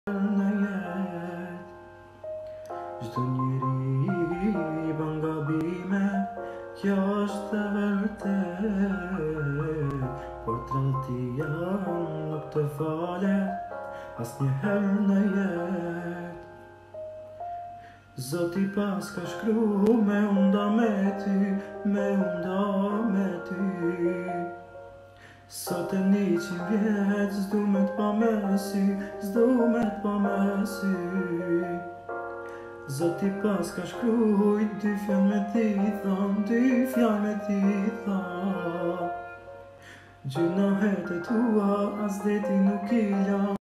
në jet. Çdo njeri bën gabime, kjo është e vërtet, por tradhtia nuk të falet asnjëherë në jet. Zoti pas ka shkru me unda me ty, me unda me ty. Sot e 100 vjet, s'du me t'pa me sy, s'du me t'pa me sy. Zoti pas ka shkrujt, 2 fjall me ti thon, 2 fjall me ti thon. Gjunohet e tua, as deti nuk i lan.